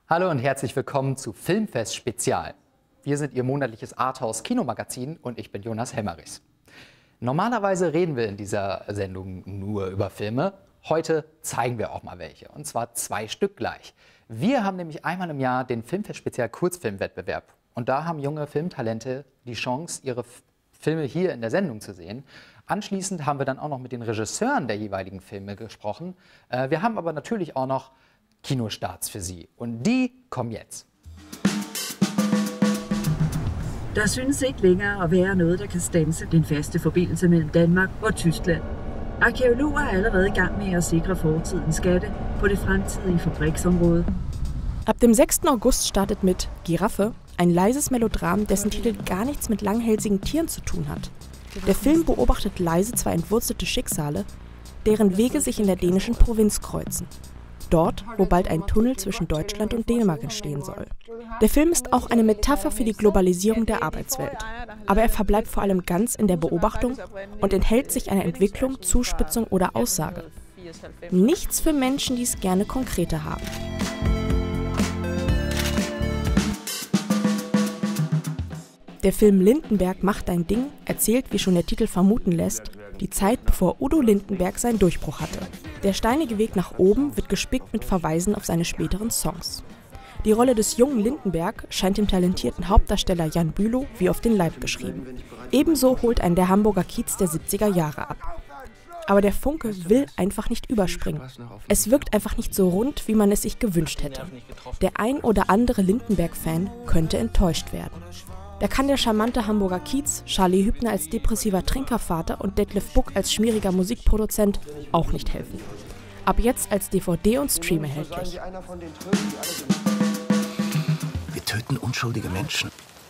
Hallo und herzlich willkommen zu Filmfest Spezial. Wir sind Ihr monatliches Arthouse-Kinomagazin und ich bin Jonas Helmerichs. Normalerweise reden wir in dieser Sendung nur über Filme. Heute zeigen wir auch mal welche, und zwar 2 Stück gleich. Wir haben nämlich einmal im Jahr den Filmfest Spezial Kurzfilmwettbewerb. Und da haben junge Filmtalente die Chance, ihre Filme hier in der Sendung zu sehen. Anschließend haben wir dann auch noch mit den Regisseuren der jeweiligen Filme gesprochen. Wir haben aber natürlich auch noch Kinostarts für Sie. Und die kommen jetzt. Der synes ikke længere at være noget, der kan standse den faste forbindelse mellem Danmark og Tyskland. Arkeologer er allerede i gang med at sikre fortidens skatte på det fremtidige fabriksområde. Ab dem 6. August startet mit Giraffe ein leises Melodram, dessen Titel gar nichts mit langhälsigen Tieren zu tun hat. Der Film beobachtet leise 2 entwurzelte Schicksale, deren Wege sich in der dänischen Provinz kreuzen. Dort, wo bald ein Tunnel zwischen Deutschland und Dänemark entstehen soll. Der Film ist auch eine Metapher für die Globalisierung der Arbeitswelt. Aber er verbleibt vor allem ganz in der Beobachtung und enthält sich einer Entwicklung, Zuspitzung oder Aussage. Nichts für Menschen, die es gerne konkreter haben. Der Film Lindenberg macht ein Ding erzählt, wie schon der Titel vermuten lässt, die Zeit, bevor Udo Lindenberg seinen Durchbruch hatte. Der steinige Weg nach oben wird gespickt mit Verweisen auf seine späteren Songs. Die Rolle des jungen Lindenberg scheint dem talentierten Hauptdarsteller Jan Bülow wie auf den Leib geschrieben. Ebenso holt einen der Hamburger Kiez der 70er Jahre ab. Aber der Funke will einfach nicht überspringen. Es wirkt einfach nicht so rund, wie man es sich gewünscht hätte. Der ein oder andere Lindenberg-Fan könnte enttäuscht werden. Da kann der charmante Hamburger Kiez, Charlie Hübner als depressiver Trinkervater und Detlef Buck als schmieriger Musikproduzent auch nicht helfen. Ab jetzt als DVD und Stream erhältlich. Wir töten unschuldige Menschen,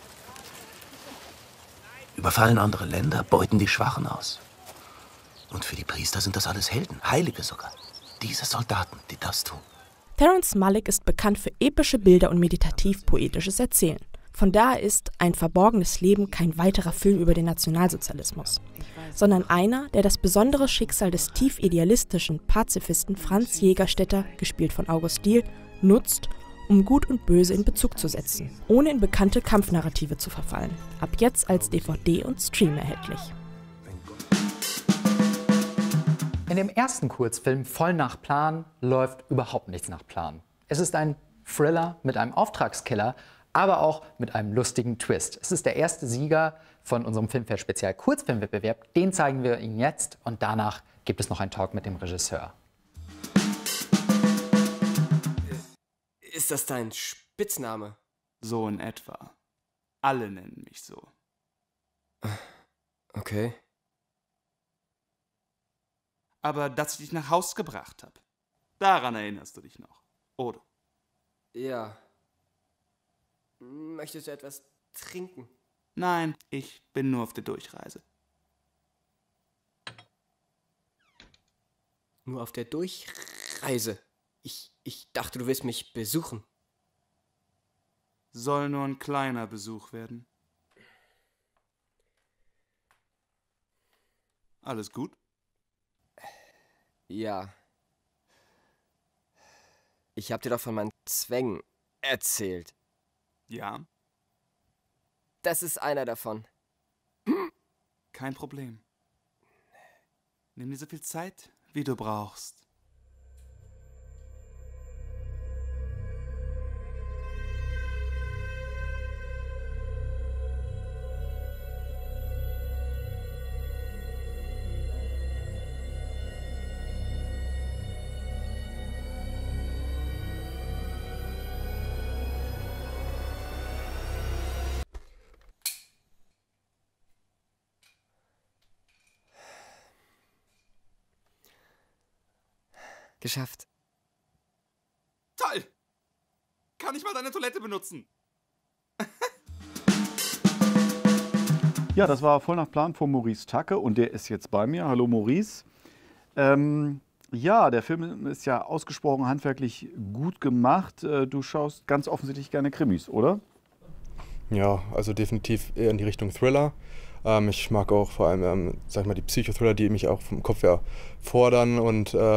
überfallen andere Länder, beuten die Schwachen aus. Und für die Priester sind das alles Helden, Heilige sogar. Diese Soldaten, die das tun. Terrence Malick ist bekannt für epische Bilder und meditativ-poetisches Erzählen. Von daher ist Ein verborgenes Leben kein weiterer Film über den Nationalsozialismus, sondern einer, der das besondere Schicksal des tief idealistischen Pazifisten Franz Jägerstätter, gespielt von August Diehl, nutzt, um Gut und Böse in Bezug zu setzen, ohne in bekannte Kampfnarrative zu verfallen. Ab jetzt als DVD und Stream erhältlich. In dem ersten Kurzfilm Voll nach Plan läuft überhaupt nichts nach Plan. Es ist ein Thriller mit einem Auftragskiller, aber auch mit einem lustigen Twist. Es ist der erste Sieger von unserem Filmfest Spezial Kurzfilmwettbewerb. Den zeigen wir Ihnen jetzt und danach gibt es noch einen Talk mit dem Regisseur. Ist das dein Spitzname? So in etwa. Alle nennen mich so. Okay. Aber dass ich dich nach Haus gebracht habe, daran erinnerst du dich noch, oder? Ja. Möchtest du etwas trinken? Nein, ich bin nur auf der Durchreise. Nur auf der Durchreise? Ich dachte, du willst mich besuchen. Soll nur ein kleiner Besuch werden. Alles gut? Ja. Ich hab dir doch von meinen Zwängen erzählt. Ja. Das ist einer davon. Kein Problem. Nimm dir so viel Zeit, wie du brauchst. Geschafft. Toll! Kann ich mal deine Toilette benutzen? Ja, das war Voll nach Plan von Maurice Tacke und der ist jetzt bei mir. Hallo Maurice. Ja, der Film ist ja ausgesprochen handwerklich gut gemacht. Du schaust ganz offensichtlich gerne Krimis, oder? Ja, also definitiv eher in die Richtung Thriller. Ich mag auch vor allem, sag ich mal, die Psychothriller, die mich auch vom Kopf her fordern und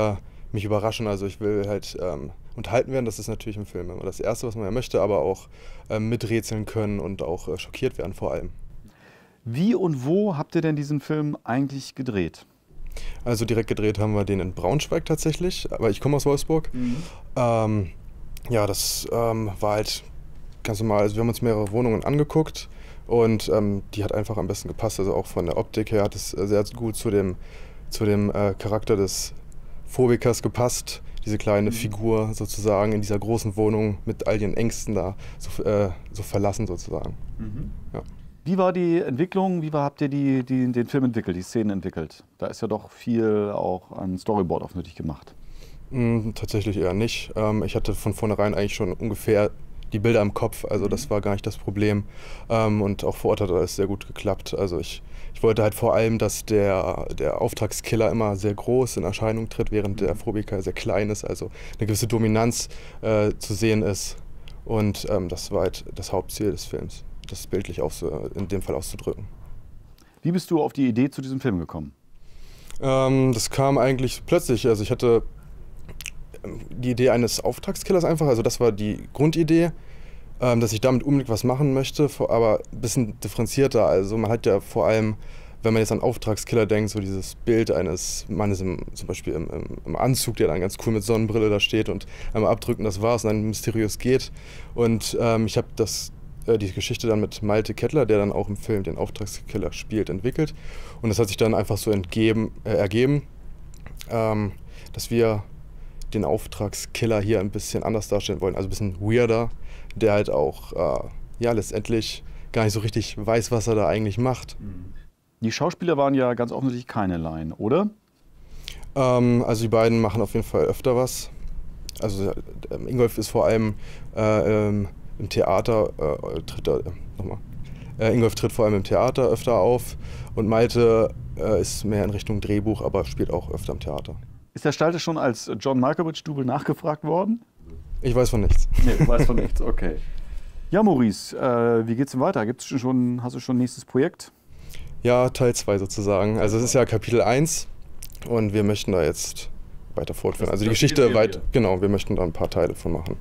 mich überraschen. Also ich will halt unterhalten werden, das ist natürlich im Film immer das Erste, was man ja möchte, aber auch miträtseln können und auch schockiert werden vor allem. Wie und wo habt ihr denn diesen Film eigentlich gedreht? Also direkt gedreht haben wir den in Braunschweig tatsächlich, aber ich komme aus Wolfsburg. Ja, das war halt ganz normal. Also wir haben uns mehrere Wohnungen angeguckt und die hat einfach am besten gepasst. Also auch von der Optik her hat es sehr gut zu dem Charakter des Phobikers gepasst. Diese kleine Figur sozusagen in dieser großen Wohnung mit all ihren Ängsten da so verlassen sozusagen. Ja. Wie war die Entwicklung? Wie habt ihr den Film entwickelt, die Szenen entwickelt? Da ist ja doch viel auch an Storyboard auf nötig gemacht. Tatsächlich eher nicht. Ich hatte von vornherein eigentlich schon ungefähr die Bilder im Kopf, also das war gar nicht das Problem. Und auch vor Ort hat alles sehr gut geklappt. Also ich wollte halt vor allem, dass der Auftragskiller immer sehr groß in Erscheinung tritt, während der Phobiker sehr klein ist, also eine gewisse Dominanz zu sehen ist. Und das war halt das Hauptziel des Films, das bildlich auch so in dem Fall auszudrücken. Wie bist du auf die Idee zu diesem Film gekommen? Das kam eigentlich plötzlich. Also ich hatte die Idee eines Auftragskillers einfach, also das war die Grundidee, dass ich damit unbedingt was machen möchte, aber ein bisschen differenzierter. Also man hat ja vor allem, wenn man jetzt an Auftragskiller denkt, so dieses Bild eines Mannes zum Beispiel im Anzug, der dann ganz cool mit Sonnenbrille da steht und einmal abdrücken, das war's und dann mysteriös geht. Und ich habe die Geschichte dann mit Malte Kettler, der dann auch im Film den Auftragskiller spielt, entwickelt. Und das hat sich dann einfach so ergeben, dass wir den Auftragskiller hier ein bisschen anders darstellen wollen, also ein bisschen weirder, der halt auch ja, letztendlich gar nicht so richtig weiß, was er da eigentlich macht. Die Schauspieler waren ja ganz offensichtlich keine Laien, oder? Also die beiden machen auf jeden Fall öfter was. Also Ingolf ist vor allem im Theater, Ingolf tritt vor allem im Theater öfter auf und Malte ist mehr in Richtung Drehbuch, aber spielt auch öfter im Theater. Ist der Stalter schon als John Malkovich-Double nachgefragt worden? Ich weiß von nichts. Nee, du weißt von nichts, okay. Ja, Maurice, wie geht's denn weiter? Hast du schon ein nächstes Projekt? Ja, Teil 2 sozusagen. Also es ist ja Kapitel 1 und wir möchten da jetzt weiter fortführen. Also die Geschichte genau, wir möchten da ein paar Teile von machen.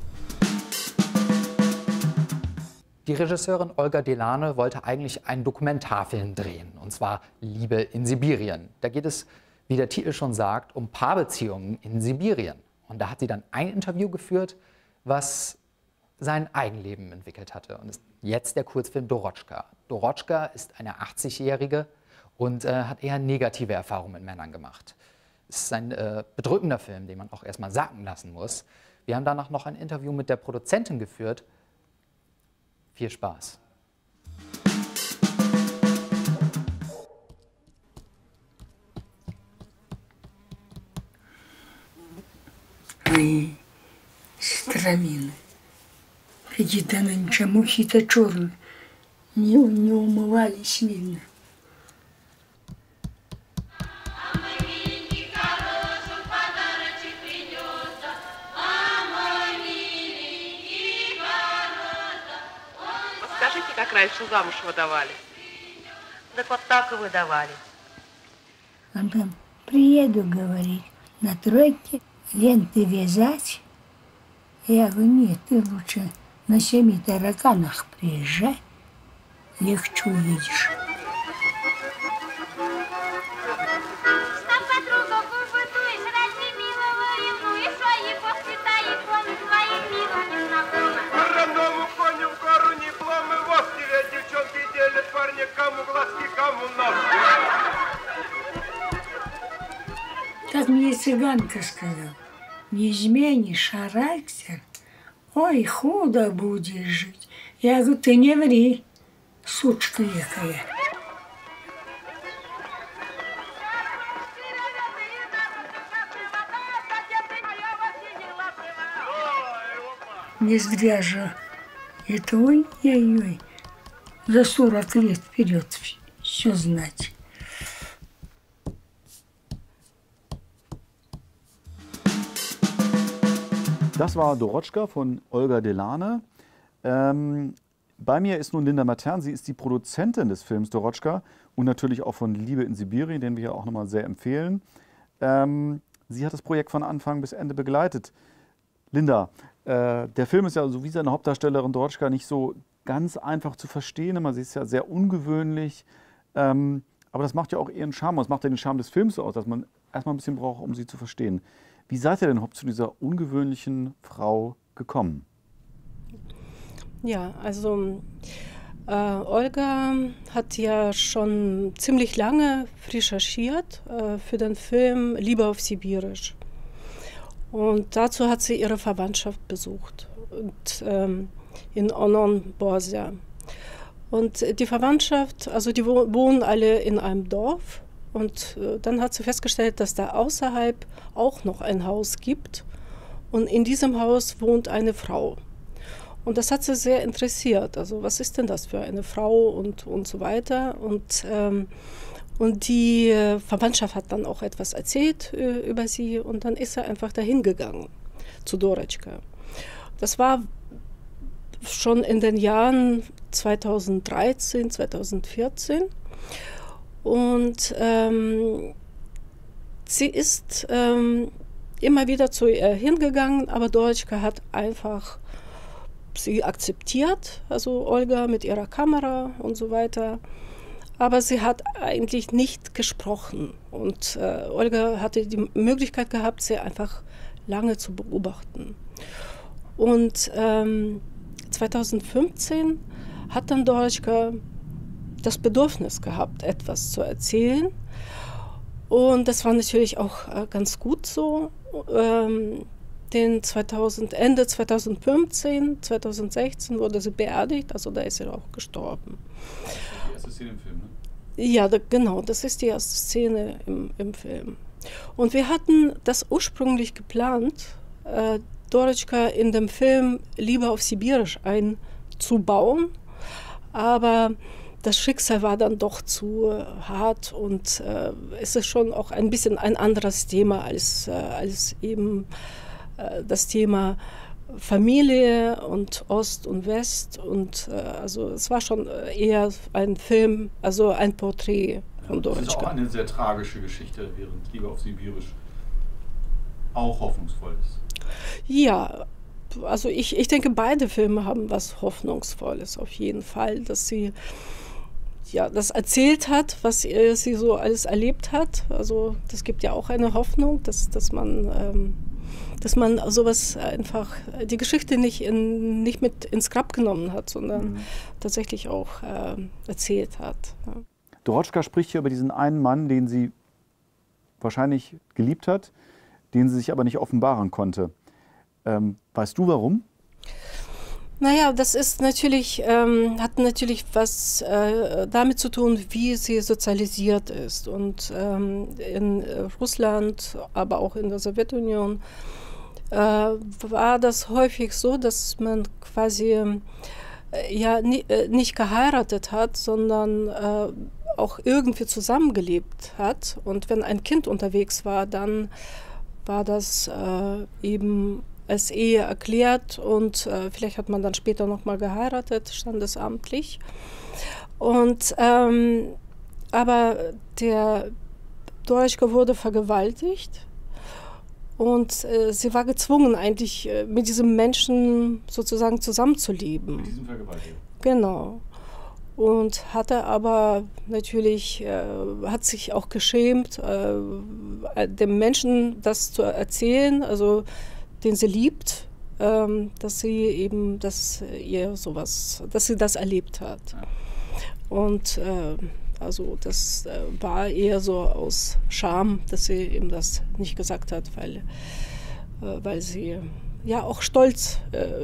Die Regisseurin Olga Delane wollte eigentlich einen Dokumentarfilm drehen, und zwar Liebe in Sibirien. Da geht es, wie der Titel schon sagt, um Paarbeziehungen in Sibirien. Und da hat sie dann ein Interview geführt, was sein Eigenleben entwickelt hatte. Und ist jetzt der Kurzfilm Dorotschka. Dorotschka ist eine 80-Jährige und hat eher negative Erfahrungen mit Männern gemacht. Es ist ein bedrückender Film, den man auch erstmal sacken lassen muss. Wir haben danach noch ein Interview mit der Produzentin geführt. Viel Spaß. Мои страмины. Какие-то нынче мухи-то черные. Не умывались, видно. Скажите, как раньше замуж выдавали? Так вот так и выдавали. Он там, приеду, говорит, на тройке ленты вязать. Я говорю, нет, ты лучше на 7 тараканах приезжай, легче уедешь. Как мне цыганка сказала, не изменишь характер, ой, худо будешь жить. Я говорю, ты не ври, сучка якая. Не зря же это, ой-ой-ой, за 40 лет вперед все знать. Das war Dorotschka von Olga Delane. Bei mir ist nun Linda Matern. Sie ist die Produzentin des Films Dorotschka und natürlich auch von Liebe in Sibirien, den wir ja auch nochmal sehr empfehlen. Sie hat das Projekt von Anfang bis Ende begleitet. Linda, der Film ist ja, so wie seine Hauptdarstellerin Dorotschka, nicht so ganz einfach zu verstehen. Sie ist ja sehr ungewöhnlich. Aber das macht ja auch ihren Charme aus. Das macht ja den Charme des Films aus, dass man erstmal ein bisschen braucht, um sie zu verstehen. Wie seid ihr denn überhaupt zu dieser ungewöhnlichen Frau gekommen? Ja, also Olga hat ja schon ziemlich lange recherchiert für den Film Liebe auf Sibirisch. Und dazu hat sie ihre Verwandtschaft besucht und, in Onon-Borsia. Und die Verwandtschaft, also die wohnen alle in einem Dorf. Und dann hat sie festgestellt, dass da außerhalb auch noch ein Haus gibt. Und in diesem Haus wohnt eine Frau. Und das hat sie sehr interessiert. Also was ist denn das für eine Frau und so weiter. Und die Verwandtschaft hat dann auch etwas erzählt über sie. Und dann ist er einfach dahin gegangen zu Dorotschka. Das war schon in den Jahren 2013, 2014. Und sie ist immer wieder zu ihr hingegangen, aber Dorotschka hat einfach sie akzeptiert, also Olga mit ihrer Kamera und so weiter. Aber sie hat eigentlich nicht gesprochen. Und Olga hatte die Möglichkeit gehabt, sie einfach lange zu beobachten. Und 2015 hat dann Dorotschka das Bedürfnis gehabt, etwas zu erzählen. Und das war natürlich auch ganz gut so. Ende 2015, 2016 wurde sie beerdigt, also da ist sie auch gestorben. Die erste Szene im Film, ne? Ja, genau, das ist die erste Szene im Film. Und wir hatten das ursprünglich geplant, Dorotschka in dem Film Liebe auf Sibirisch einzubauen, aber das Schicksal war dann doch zu hart und es ist schon auch ein bisschen ein anderes Thema als eben das Thema Familie und Ost und West. Und also es war schon eher ein Film, also ein Porträt von Dorotschka. Das ist auch eine sehr tragische Geschichte, während Liebe auf Sibirisch auch hoffnungsvoll ist. Ja, also ich denke, beide Filme haben was Hoffnungsvolles auf jeden Fall, dass sie ja, das erzählt hat, was sie so alles erlebt hat. Also das gibt ja auch eine Hoffnung, dass man sowas einfach, die Geschichte nicht mit ins Grab genommen hat, sondern tatsächlich auch erzählt hat. Ja. Dorotschka spricht hier über diesen einen Mann, den sie wahrscheinlich geliebt hat, den sie sich aber nicht offenbaren konnte. Weißt du warum? Naja, das ist natürlich, hat natürlich was damit zu tun, wie sie sozialisiert ist. Und in Russland, aber auch in der Sowjetunion, war das häufig so, dass man quasi nicht geheiratet hat, sondern auch irgendwie zusammengelebt hat. Und wenn ein Kind unterwegs war, dann war das eben als Ehe erklärt und vielleicht hat man dann später nochmal geheiratet, standesamtlich. Und aber der Dorotschka wurde vergewaltigt und sie war gezwungen, eigentlich mit diesem Menschen sozusagen zusammenzuleben. Mit diesem Vergewaltiger? Genau. Und hatte aber natürlich, hat sich auch geschämt, dem Menschen das zu erzählen, also den sie liebt, dass sie das erlebt hat. Und also das war eher so aus Scham, dass sie eben das nicht gesagt hat, weil sie ja auch stolz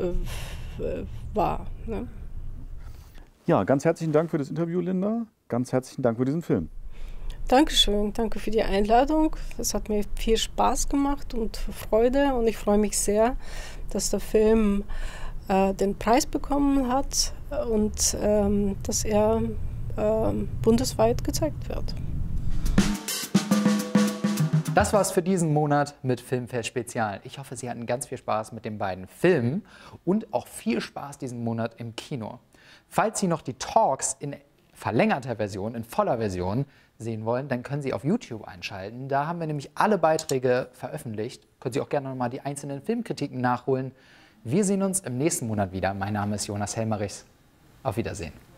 war. Ne? Ja, ganz herzlichen Dank für das Interview, Linda. Ganz herzlichen Dank für diesen Film. Dankeschön, danke für die Einladung. Es hat mir viel Spaß gemacht und Freude und ich freue mich sehr, dass der Film den Preis bekommen hat und dass er bundesweit gezeigt wird. Das war's für diesen Monat mit Filmfest Spezial. Ich hoffe, Sie hatten ganz viel Spaß mit den beiden Filmen und auch viel Spaß diesen Monat im Kino. Falls Sie noch die Talks verlängerter Version, in voller Version sehen wollen, dann können Sie auf YouTube einschalten. Da haben wir nämlich alle Beiträge veröffentlicht. Können Sie auch gerne nochmal die einzelnen Filmkritiken nachholen. Wir sehen uns im nächsten Monat wieder. Mein Name ist Jonas Helmerichs. Auf Wiedersehen.